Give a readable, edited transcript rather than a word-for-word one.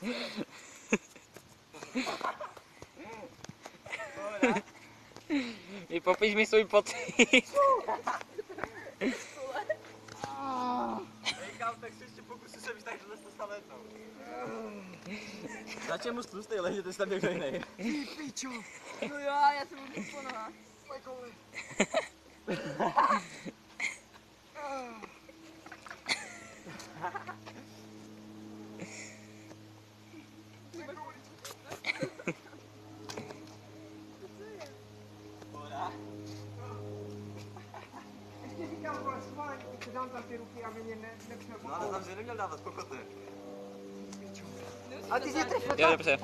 I popiš mi svůj pocit. Kámo, tak si ještě pokusil se víc, takže to stalo jednou. Začal mu tlustej, lehně, ty jsi tam někdo jiný. Ty pičo. No jo, já jsem už po nohách. Moje koule. Ještě říkám, vole, schválně, teď dám tam ty ruky, aby mě nepřel. No ale tam si neměl dávat pokoty. A ty jsi je trefil. Jo, dobře.